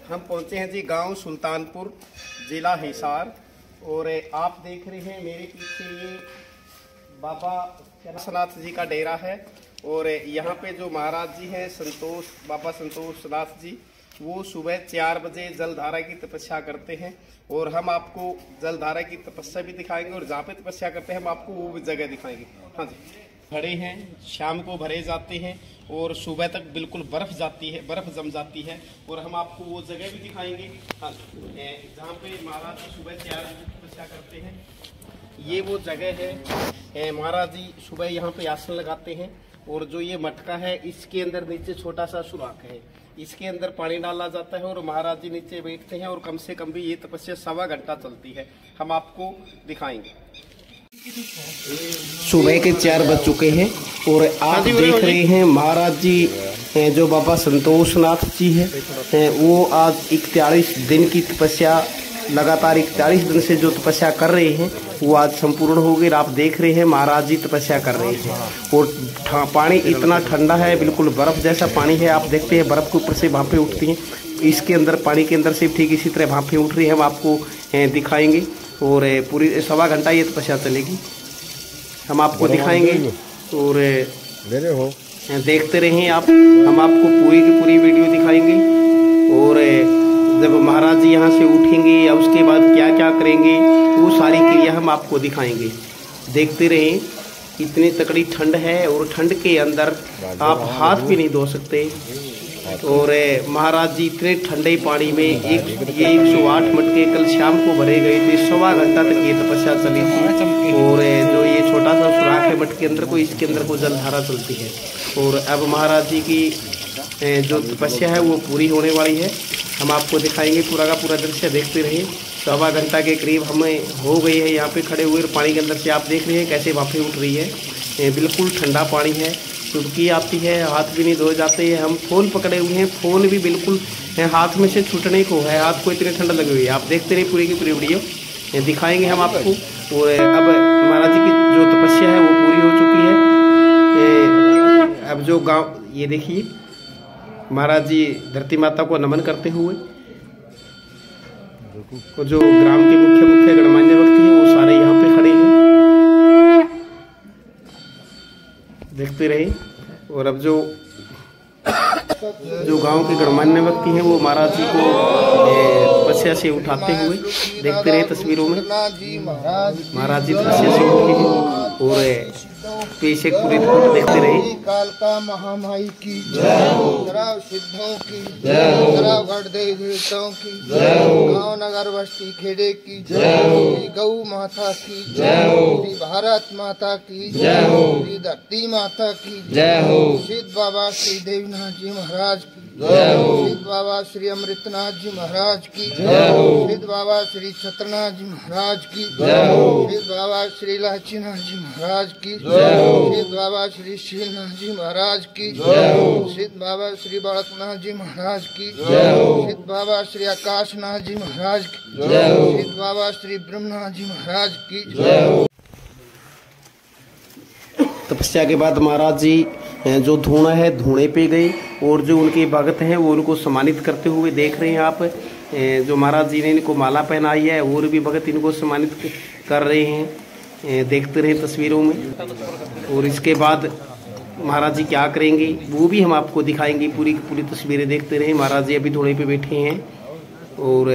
हम पहुंचे हैं जी गांव सुल्तानपुर, जिला हिसार। और आप देख रहे हैं मेरे पीछे ये बाबा नाथ जी का डेरा है। और यहाँ पे जो महाराज जी हैं बाबा संतोष नाथ जी, वो सुबह 4 बजे जलधारा की तपस्या करते हैं। और हम आपको जलधारा की तपस्या भी दिखाएंगे और जहाँ पे तपस्या करते हैं हम आपको वो भी जगह दिखाएंगे। हाँ जी, खड़े हैं, शाम को भरे जाते हैं और सुबह तक बिल्कुल बर्फ जाती है, बर्फ जम जाती है। और हम आपको वो जगह भी दिखाएंगे हाँ जहाँ पे महाराज जी सुबह 4 बजे तपस्या करते हैं। ये वो जगह है, महाराज जी सुबह यहाँ पे आसन लगाते हैं। और जो ये मटका है, इसके अंदर नीचे छोटा सा सुराख है, इसके अंदर पानी डाला जाता है और महाराज जी नीचे बैठते हैं। और कम से कम भी ये तपस्या 1.25 घंटा चलती है, हम आपको दिखाएंगे। सुबह के 4 बज चुके हैं और आप देख रहे हैं महाराज जी जो बाबा संतोष नाथ जी हैं, वो आज 41 दिन की तपस्या, लगातार 41 दिन से जो तपस्या कर रहे हैं वो आज संपूर्ण हो गई। आप देख रहे हैं महाराज जी तपस्या कर रहे हैं और पानी इतना ठंडा है, बिल्कुल बर्फ जैसा पानी है। आप देखते हैं बर्फ के ऊपर से भापें उठती हैं, इसके अंदर पानी के अंदर से ठीक इसी तरह भापें उठ रही है। हम आपको दिखाएंगे और पूरी 1.25 घंटा ये तपस्या चलेगी, हम आपको दिखाएंगे। और देखते रहें आप, हम आपको पूरी की पूरी वीडियो दिखाएंगे। और जब महाराज जी यहाँ से उठेंगे या उसके बाद क्या क्या करेंगे, वो सारी क्रिया हम आपको दिखाएंगे। देखते रहें, इतनी तकड़ी ठंड है और ठंड के अंदर आप हाथ भी नहीं धो सकते। और महाराज जी इतने ठंडे पानी में ये 108 मटके कल शाम को भरे गए थे, 1.25 घंटा तक ये तपस्या चली थी। और जो ये छोटा सा सुराख है मटके अंदर को, इसके अंदर को जलधारा चलती है। और अब महाराज जी की जो तपस्या है वो पूरी होने वाली है, हम आपको दिखाएंगे। पूरा का पूरा दृश्य देखते रहिए। 1.25 घंटा के करीब हमें हो गई है यहाँ पे खड़े हुए। पानी के अंदर से आप देख रहे हैं कैसे भापें उठ रही है, बिल्कुल ठंडा पानी है, चुटकी आती है, हाथ भी नहीं धोए जाते हैं। हम फोन पकड़े हुए हैं, फोन भी बिल्कुल हाथ में से छूटने को है, हाथ को इतनी ठंडा लगी हुई है। आप देखते रहिए, पूरी की पूरी वीडियो दिखाएंगे हम आपको। और अब महाराज जी की जो तपस्या है वो पूरी हो चुकी है। अब जो गाँव, ये देखिए महाराज जी धरती माता को नमन करते हुए, और जो ग्राम के मुख्य गणमान्य व्यक्ति हैं वो सारे यहाँ पे खड़े हैं, देखते रहे। और अब जो गांव के गणमान्य व्यक्ति हैं वो महाराज जी को तपस्या से उठाते हुए देखते रहे तस्वीरों में। महाराज जी तपस्या से उठे हैं और पीछे पूरी रिपोर्ट देखते रहे। काल का महामाई की जय हो, जराव सिद्धों की जय हो, जराव गढ़देव देवताओं की जय हो, गाँव नगर बस्ती खेड़े की जय हो, गौ माता की जय हो, श्री भारत माता की जय हो, श्री धरती माता की जय हो, सिद्ध बाबा श्री देवनाथ जी महाराज की जय हो, सिद्ध बाबा श्री अमृतनाथ जी महाराज की जय हो, सिद्ध बाबा श्री छत्रनाथ जी महाराज की जय हो, सिद्ध बाबा श्री लाचीनाथ जी महाराज की जय हो, सिद्ध बाबा श्री शीलनाथ जी महाराज की जय हो, सिद्ध बाबा श्री बालकनाथ जी महाराज की जय हो, सिद्ध बाबा श्री आकाशनाथ जी महाराज की जय हो, सिद्ध बाबा श्री ब्रह्मनाथ जी महाराज की जय हो। तपस्या के बाद महाराज जी जो धूणा है, धूणे पे गए और जो उनके भगत हैं वो उनको सम्मानित करते हुए देख रहे हैं आप। जो महाराज जी ने इनको माला पहनाई है और भी भगत इनको सम्मानित कर रहे हैं, देखते रहे तस्वीरों में। और इसके बाद महाराज जी क्या करेंगे वो भी हम आपको दिखाएंगे, पूरी की पूरी तस्वीरें देखते रहे। महाराज जी अभी धूणे पे बैठे हैं और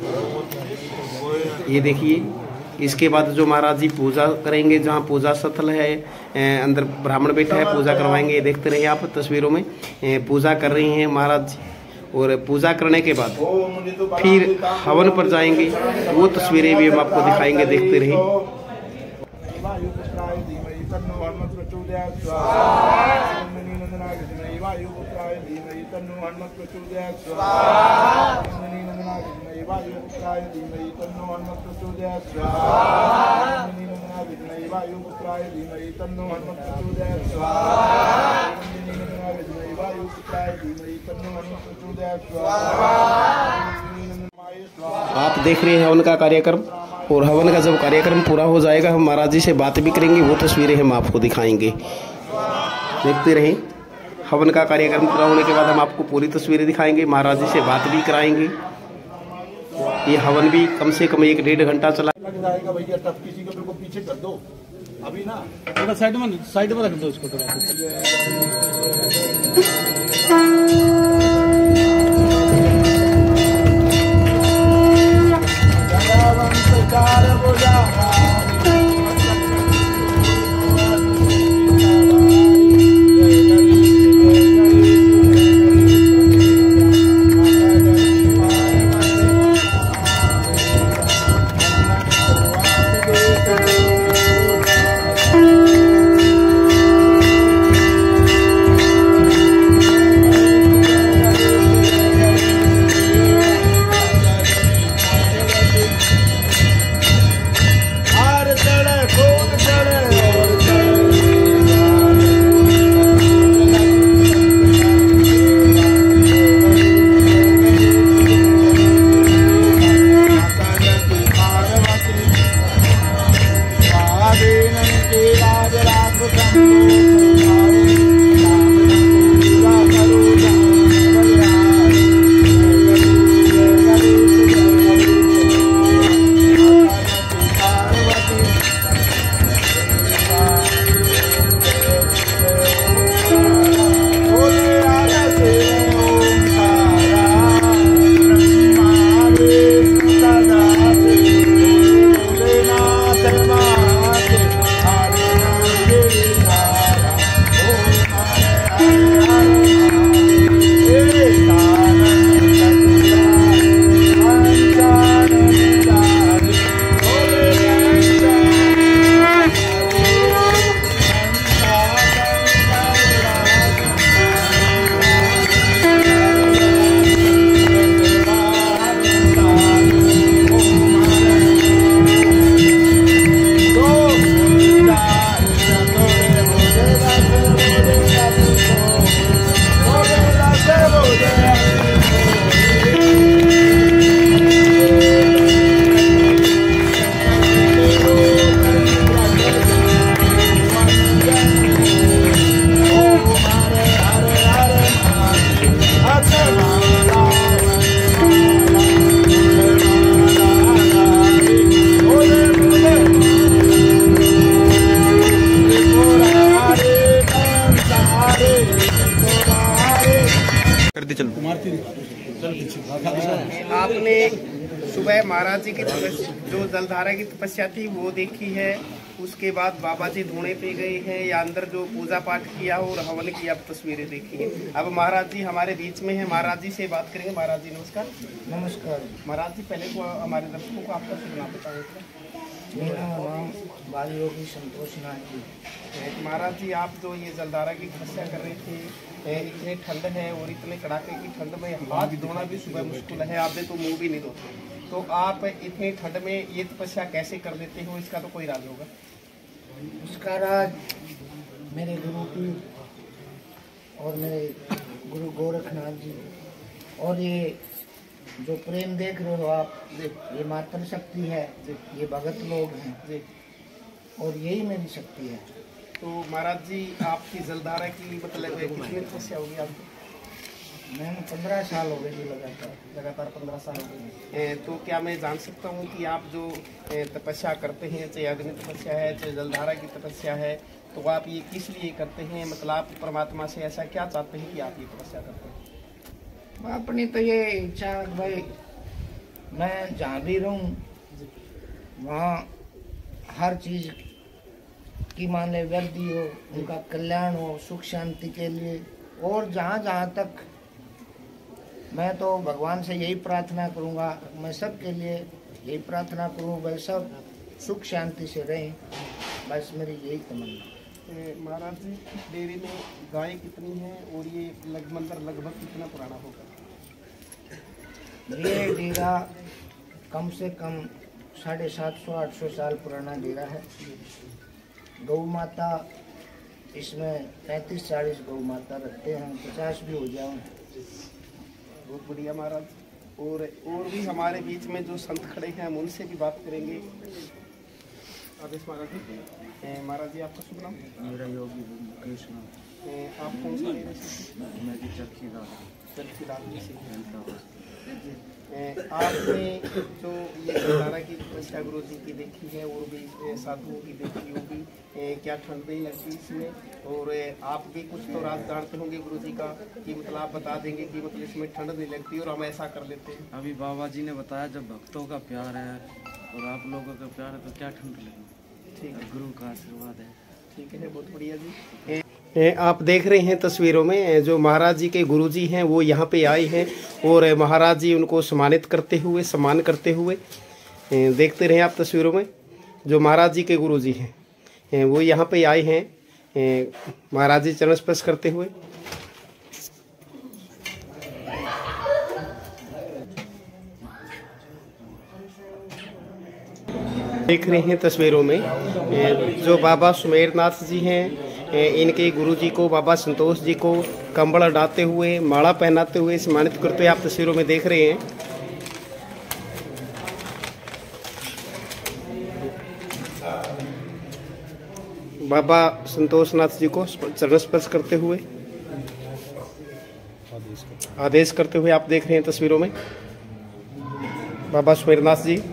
ये देखिए, इसके बाद जो महाराज जी पूजा करेंगे, जहाँ पूजा स्थल है, अंदर ब्राह्मण बैठा है, पूजा करवाएंगे। देखते रहिए आप तस्वीरों में, पूजा कर रहे हैं महाराज जी। और पूजा करने के बाद फिर हवन पर जाएंगे, वो तस्वीरें भी हम आपको दिखाएंगे, देखते रहिए। आप देख रहे हैं हवन का कार्यक्रम, और हवन का जब कार्यक्रम पूरा हो जाएगा हम महाराज जी से बात भी करेंगे, वो तस्वीरें हम आपको दिखाएंगे। देखते रहें, हवन का कार्यक्रम पूरा होने के बाद हम आपको पूरी तस्वीरें दिखाएंगे, महाराज जी से बात भी कराएंगे। ये हवन भी कम से कम 1-1.5 घंटा चला जाएगा भैया, तब किसी को बिल्कुल पीछे कर दो अभी ना, थोड़ा साइड में रख दो इसको थोड़ा। आपने सुबह महाराज जी की जो जलधारा की तपस्या थी वो देखी है, उसके बाद बाबा जी धोने पे गए हैं या अंदर जो पूजा पाठ किया हो और हवन की आप तस्वीरें देखी हैं। अब महाराज जी हमारे बीच में है, महाराज जी से बात करेंगे। महाराज जी नमस्कार। नमस्कार महाराज जी, पहले तो हमारे दर्शकों को आपका शुभ नाम बताएंगे। मेरा नाम बाल योगी संतोष नाथ जी। महाराज जी, आप जो ये जलधारा की तपस्या कर रहे थे, इतने ठंड है और इतने कड़ाके की ठंड में हाथ धोना भी सुबह मुश्किल है, आपने तो मुंह भी नहीं धोते, तो आप इतनी ठंड में ये तपस्या कैसे कर लेते हो? इसका तो कोई राज होगा। उसका राज मेरे गुरु की और मेरे गुरु गोरखनाथ जी, और ये जो प्रेम देख रहे हो आप, ये मातृ शक्ति है, ये भगत लोग हैं जी, और यही मेरी शक्ति है। तो महाराज जी, आपकी जलधारा की मतलब कितनी तपस्या होगी आपकी? मैंने 15 साल हो गए जी, लगातार 15 साल हो गए। तो क्या मैं जान सकता हूँ कि आप जो तपस्या करते हैं, चाहे अग्नि तपस्या है चाहे जलधारा की तपस्या है, तो आप ये किस लिए करते हैं? मतलब आप परमात्मा से ऐसा क्या चाहते हैं कि आप ये तपस्या करते हैं? अपनी तो ये इच्छा है भाई, मैं जहाँ भी रहूँ वहाँ हर चीज़ की मान ले वृद्धि हो, उनका कल्याण हो, सुख शांति के लिए। और जहाँ जहाँ तक मैं तो भगवान से यही प्रार्थना करूँगा, मैं सबके लिए यही प्रार्थना करूँ भाई सब सुख शांति से रहें, बस मेरी यही तमन्ना। महाराज जी, डेयरी में गाय कितनी है और ये लगभग कितना पुराना होगा? ये डेरा कम से कम 750-800 साल पुराना डेरा है। गौ माता इसमें 35-40 गौ माता रखते हैं, 50 भी हो जाए। बहुत बढ़िया महाराज। और भी हमारे बीच में जो संत खड़े हैं हम उनसे भी बात करेंगे। आदेश महाराज जी। महाराज जी, आपका शुभ नाम? मेरा योगी कृष्ण। आप कौन सा डेरा से? चरखी दाल से। आपने जो ये भंडारा की तपस्या गुरु जी की देखी है और भी साधुओं की देखी होगी, क्या ठंड नहीं लगती इसमें? और आप भी कुछ तो राज जानते होंगे गुरु जी का कि मतलब आप बता देंगे कि मतलब इसमें ठंड नहीं लगती और हम ऐसा कर लेते हैं। अभी बाबा जी ने बताया जब भक्तों का प्यार है और आप लोगों का प्यार है तो क्या ठंड लगेगी। ठीक है, गुरु का आशीर्वाद है। ठीक है, बहुत बढ़िया जी। आप देख रहे हैं तस्वीरों में जो महाराज जी के गुरु जी हैं वो यहाँ पे आए हैं और महाराज जी उनको सम्मानित करते हुए, सम्मान करते हुए देखते रहे आप तस्वीरों में। जो महाराज जी के गुरु जी हैं वो यहाँ पे आए हैं महाराज जी चरण स्पर्श करते हुए। देख रहे हैं तस्वीरों में जो बाबा सुमेरनाथ जी हैं, इनके गुरुजी को, बाबा संतोष जी को कंबल डालते हुए, माला पहनाते हुए सम्मानित करते हुए आप तस्वीरों में देख रहे हैं। बाबा संतोषनाथ जी को चरण स्पर्श करते हुए, आदेश करते हुए आप देख रहे हैं तस्वीरों में। बाबा सुमेरनाथ जी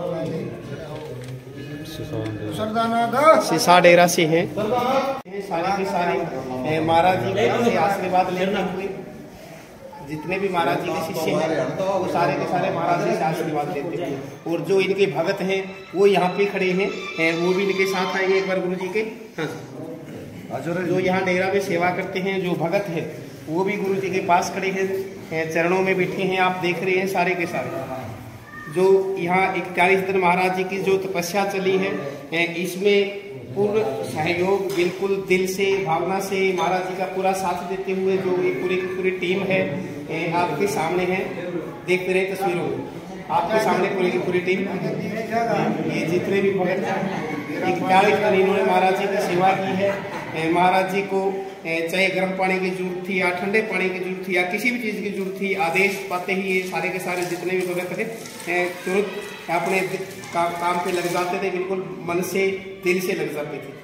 सिसा डेरा से हैं। सारे के सारे महाराज जी से आशीर्वाद लेते हुए, जितने भी महाराज जी के शिष्य हैं वो सारे के सारे महाराज जी से आशीर्वाद लेते हैं। और जो इनके भगत हैं वो यहाँ पे खड़े हैं, वो भी इनके साथ आएंगे एक बार गुरु जी के। हाँ, जो यहाँ डेरा में सेवा करते हैं जो भगत हैं वो भी गुरु जी के पास खड़े हैं, चरणों में बैठे हैं। आप देख रहे हैं सारे के सारे जो यहाँ 41 दिन महाराज जी की जो तपस्या चली है, इसमें पूर्ण सहयोग बिल्कुल दिल से, भावना से महाराज जी का पूरा साथ देते हुए जो एक पूरी की पूरी टीम है आपके सामने है। देखते रहे तस्वीरों में आपके सामने पूरी की पूरी टीम, ये जितने भी भगत 41 दिन इन्होंने महाराज जी की सेवा की है। महाराज जी को चाहे गर्म पानी की जरूरत थी या ठंडे पानी की जरूरत थी या किसी भी चीज़ की जरूरत थी, आदेश पाते ही ये सारे के सारे जितने भी भगत थे तुरंत अपने काम पे लग जाते थे, बिल्कुल मन से दिल से लग जाते थे।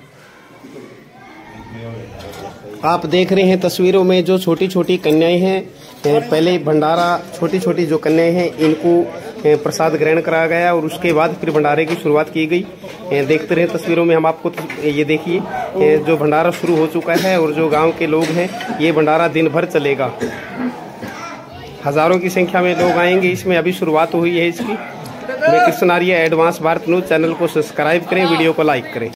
आप देख रहे हैं तस्वीरों में जो छोटी छोटी कन्याएं हैं, पहले भंडारा छोटी छोटी जो कन्याएं हैं इनको प्रसाद ग्रहण कराया गया और उसके बाद फिर भंडारे की शुरुआत की गई। देखते रहे तस्वीरों में हम आपको, ये देखिए जो भंडारा शुरू हो चुका है और जो गांव के लोग हैं ये भंडारा दिन भर चलेगा। हजारों की संख्या में लोग आएंगे, इसमें अभी शुरुआत हुई है इसकी। मैं Krishna Arya advance Bharat news channel को सब्सक्राइब करें, वीडियो को लाइक करें।